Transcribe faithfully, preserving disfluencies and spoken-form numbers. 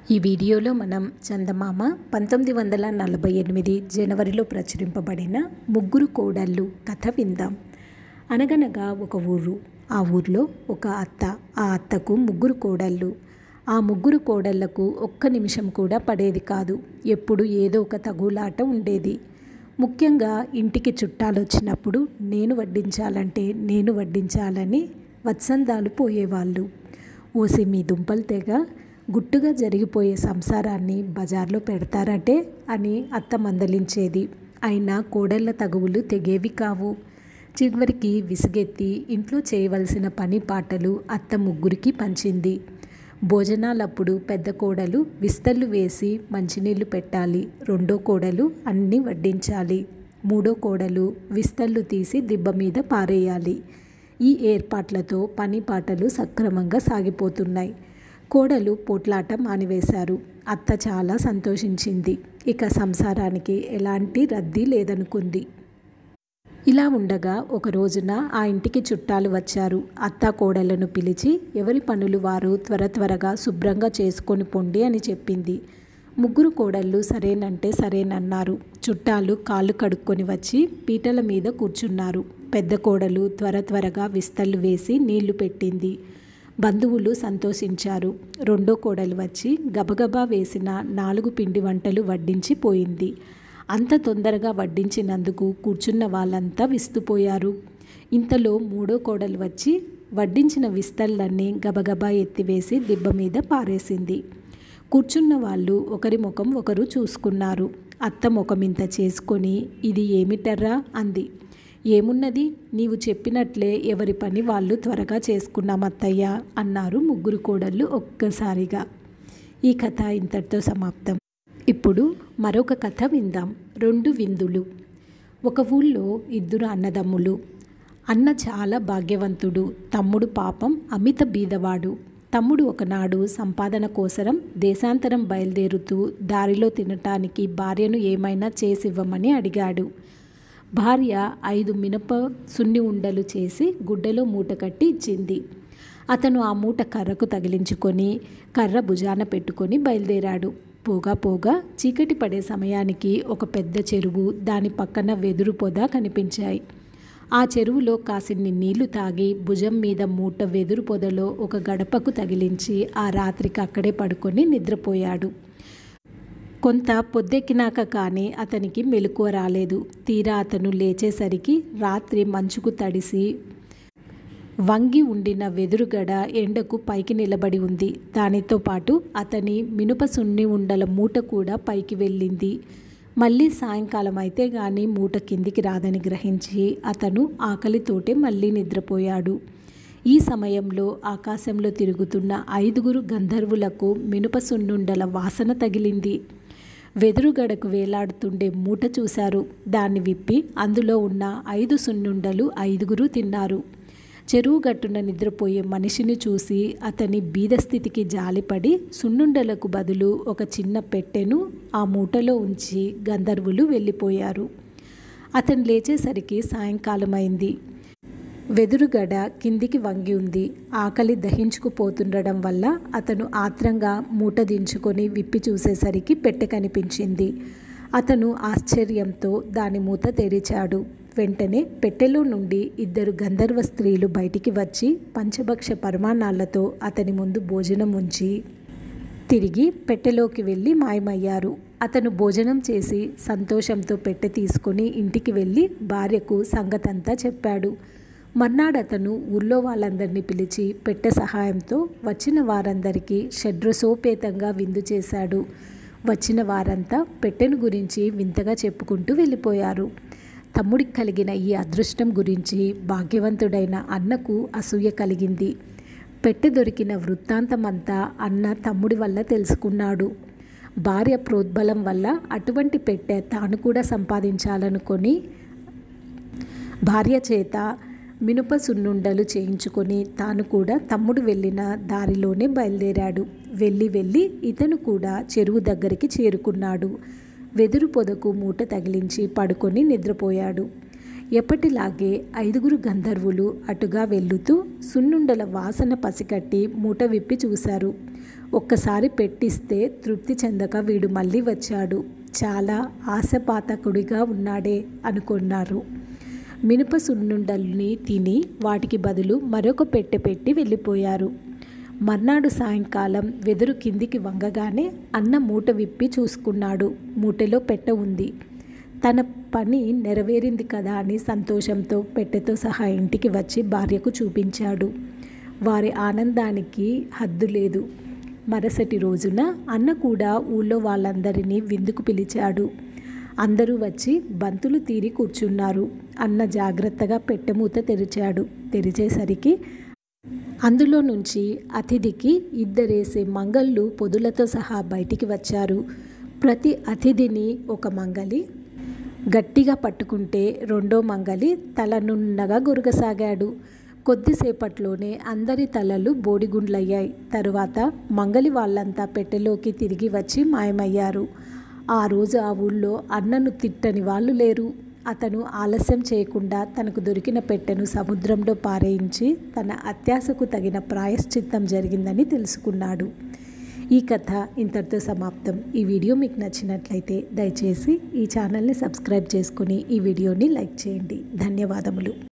ఈ వీడియోలో మనం చందమామ పంతొమ్మిది వందల నలభై ఎనిమిది జనవరిలో ప్రచురింపబడిన ముగ్గురు కోడళ్ళు కథ విందాం. అనగనగా ఒక ఊరు. ఆ ఊర్లో ఒక అత్త. ఆ అత్తకు ముగ్గురు కోడళ్ళు. ఆ ముగ్గురు కోడళ్లకు ఒక్క నిమిషం కూడా పడేది కాదు. ఎప్పుడు ఏదో ఒక తగులాట ఉండేది. ముఖ్యంగా ఇంటికి చుట్టాలు వచ్చినప్పుడు నేను వడ్డించాలంటే నేను వడ్డించాలని వత్సంతాలు పోయేవాళ్ళు. ఓసి మీ దుంపలు తెగ, గుట్టుగా జరిగిపోయే సంసారాన్ని బజార్లో పెడతారటే అని అత్త మందలించేది. అయినా కోడళ్ళ తగువులు తెగేవి కావు. చివరికి విసుగెత్తి ఇంట్లో చేయవలసిన పని పాటలు అత్త ముగ్గురికి పంచింది. భోజనాలప్పుడు పెద్ద కోడలు విస్తళ్ళు వేసి మంచినీళ్లు పెట్టాలి. రెండో కోడలు అన్నీ వడ్డించాలి. మూడో కోడలు విస్తళ్ళు తీసి దిబ్బ మీద పారేయాలి. ఈ ఏర్పాట్లతో పని పాటలు సక్రమంగా సాగిపోతున్నాయి. కోడలు పోట్లాట మానివేశారు. అత్త చాలా సంతోషించింది. ఇక సంసారానికి ఎలాంటి రద్దీ లేదనుకుంది. ఇలా ఉండగా ఒక రోజున ఆ ఇంటికి చుట్టాలు వచ్చారు. అత్త కోడళ్లను పిలిచి ఎవరి పనులు వారు త్వర త్వరగా శుభ్రంగా చేసుకొని పొండి అని చెప్పింది. ముగ్గురు కోడళ్ళు సరేనంటే సరేనన్నారు. చుట్టాలు కాళ్ళు కడుక్కొని వచ్చి పీటల మీద కూర్చున్నారు. పెద్ద కోడలు త్వర త్వరగా విస్తళ్ళు వేసి నీళ్లు పెట్టింది. బంధువులు సంతోషించారు. రెండో కోడలు వచ్చి గబగబా వేసిన నాలుగు పిండి వంటలు వడ్డించి పోయింది. అంత తొందరగా వడ్డించినందుకు కూర్చున్న వాళ్ళంతా విస్తుపోయారు. ఇంతలో మూడో కోడలు వచ్చి వడ్డించిన విస్తళ్ళన్నీ గబగబా ఎత్తివేసి దిబ్బ మీద పారేసింది. కూర్చున్న వాళ్ళు ఒకరి ముఖం ఒకరు చూసుకున్నారు. అత్త ముఖమింత చేసుకొని ఇది ఏమిటర్రా అంది. ఏమున్నది, నీవు చెప్పినట్లే ఎవరి పని వాళ్ళు త్వరగా చేసుకున్నాం అత్తయ్య అన్నారు ముగ్గురు కోడళ్ళు ఒక్కసారిగా. ఈ కథ ఇంతటితో సమాప్తం. ఇప్పుడు మరొక కథ విందాం. రెండు విందులు. ఒక ఊళ్ళో ఇద్దరు అన్నదమ్ములు. అన్న చాలా భాగ్యవంతుడు. తమ్ముడు పాపం అమిత బీదవాడు. తమ్ముడు ఒకనాడు సంపాదన కోసరం దేశాంతరం బయలుదేరుతూ దారిలో తినటానికి భార్యను ఏమైనా చేసివ్వమని అడిగాడు. భార్య ఐదు మినప సున్ని ఉండలు చేసి గుడ్డలో మూట కట్టి ఇచ్చింది. అతను ఆ మూట కర్రకు తగిలించుకొని కర్ర భుజాన పెట్టుకొని బయలుదేరాడు. పోగా పోగా చీకటి పడే సమయానికి ఒక పెద్ద చెరువు, దాని పక్కన వెదురు పొద కనిపించాయి. ఆ చెరువులో కాసిన్ని నీళ్లు తాగి భుజం మీద మూట వెదురు పొదలో ఒక గడపకు తగిలించి ఆ రాత్రికి అక్కడే పడుకొని నిద్రపోయాడు. కొంత పొద్దెక్కినాక కానీ అతనికి మెలకువ రాలేదు. తీరా అతను లేచేసరికి రాత్రి మంచుకు తడిసి వంగి ఉండిన వెదురుగడ ఎండకు పైకి నిలబడి ఉంది. దానితో పాటు అతని మినుప సున్ని ఉండల మూట కూడా పైకి వెళ్ళింది. మళ్ళీ సాయంకాలం అయితే గాని మూట కిందికి రాదని గ్రహించి అతను ఆకలితోటే మళ్ళీ నిద్రపోయాడు. ఈ సమయంలో ఆకాశంలో తిరుగుతున్న ఐదుగురు గంధర్వులకు మినుప సున్నుండల వాసన తగిలింది. వెదురుగడకు వేలాడుతుండే మూట చూశారు. దాన్ని విప్పి అందులో ఉన్న ఐదు సున్నుండలు ఐదుగురు తిన్నారు. చెరువు గట్టున నిద్రపోయే మనిషిని చూసి అతని బీదస్థితికి జాలిపడి సున్నుండలకు బదులు ఒక చిన్న పెట్టెను ఆ మూటలో ఉంచి గంధర్వులు వెళ్ళిపోయారు. అతను లేచేసరికి సాయంకాలమైంది. వెదురుగడ కిందికి వంగి ఉంది. ఆకలి దహించుకుపోతుండడం వల్ల అతను ఆత్రంగా మూట దించుకొని విప్పి చూసేసరికి పెట్టె కనిపించింది. అతను ఆశ్చర్యంతో దాని మూత తెరిచాడు. వెంటనే పెట్టెలో నుండి ఇద్దరు గంధర్వ స్త్రీలు బయటికి వచ్చి పంచభక్ష పరమాన్నాలతో అతని ముందు భోజనం ఉంచి తిరిగి పెట్టెలోకి వెళ్ళి మాయమయ్యారు. అతను భోజనం చేసి సంతోషంతో పెట్టె తీసుకొని ఇంటికి వెళ్ళి భార్యకు సంగతంతా చెప్పాడు. మర్నాడు అతను ఊళ్ళో వాళ్ళందరినీ పిలిచి పెట్టె సహాయంతో వచ్చిన వారందరికీ షడ్రసోపేతంగా విందు చేశాడు. వచ్చిన వారంతా పెట్టెను గురించి వింతగా చెప్పుకుంటూ వెళ్ళిపోయారు. తమ్ముడికి కలిగిన ఈ అదృష్టం గురించి భాగ్యవంతుడైన అన్నకు అసూయ కలిగింది. పెట్టె దొరికిన వృత్తాంతమంతా అన్న తమ్ముడి వల్ల తెలుసుకున్నాడు. భార్య ప్రోద్బలం వల్ల అటువంటి పెట్టె తాను కూడా సంపాదించాలనుకొని భార్య చేత మినుప సున్నుండలు చేయించుకొని తాను కూడా తమ్ముడు వెళ్ళిన దారిలోనే బయలుదేరాడు. వెళ్ళి వెళ్ళి ఇతను కూడా చెరువు దగ్గరికి చేరుకున్నాడు. వెదురు పొదకు మూట తగిలించి పడుకొని నిద్రపోయాడు. ఎప్పటిలాగే ఐదుగురు గంధర్వులు అటుగా వెళ్ళుతూ సున్నుండల వాసన పసికట్టి మూట విప్పి చూశారు. ఒక్కసారి పెట్టిస్తే తృప్తి చెందక వీడు మళ్ళీ వచ్చాడు, చాలా ఆశపాతకుడిగా ఉన్నాడే అనుకున్నారు. మినప సున్నుండల్ని తిని వాటికి బదులు మరొక పెట్టె పెట్టి వెళ్ళిపోయారు. మర్నాడు సాయంకాలం వెదురు కిందికి వంగగానే అన్న మూట విప్పి చూసుకున్నాడు. మూటలో పెట్టె ఉంది. తన పని నెరవేరింది కదా అని సంతోషంతో పెట్టెతో సహా ఇంటికి వచ్చి భార్యకు చూపించాడు. వారి ఆనందానికి హద్దు లేదు. మరుసటి రోజున అన్న కూడా ఊళ్ళో వాళ్ళందరినీ విందుకు పిలిచాడు. అందరూ వచ్చి బంతులు తీరి కూర్చున్నారు. అన్న జాగ్రత్తగా పెట్టెమూత తెరిచాడు. తెరిచేసరికి అందులో నుంచి అతిథికి ఇద్దరేసే మంగళ్ళు పొదులతో సహా బయటికి వచ్చారు. ప్రతి అతిథిని ఒక మంగలి గట్టిగా పట్టుకుంటే రెండో మంగలి తల నున్నగా గొరగసాగాడు. కొద్దిసేపట్లోనే అందరి తలలు బోడిగుండ్లయ్యాయి. తరువాత మంగలి వాళ్ళంతా పెట్టెలోకి తిరిగి వచ్చి మాయమయ్యారు. ఆ రోజు ఆ ఊళ్ళో అన్నను తిట్టని వాళ్ళు లేరు. అతను ఆలస్యం చేయకుండా తనకు దొరికిన పెట్టెను సముద్రంలో పారేయించి తన అత్యాశకు తగిన ప్రాయశ్చిత్తం జరిగిందని తెలుసుకున్నాడు. ఈ కథ ఇంతటితో సమాప్తం. ఈ వీడియో మీకు నచ్చినట్లయితే దయచేసి ఈ ఛానల్ని సబ్స్క్రైబ్ చేసుకొని ఈ వీడియోని లైక్ చేయండి. ధన్యవాదములు.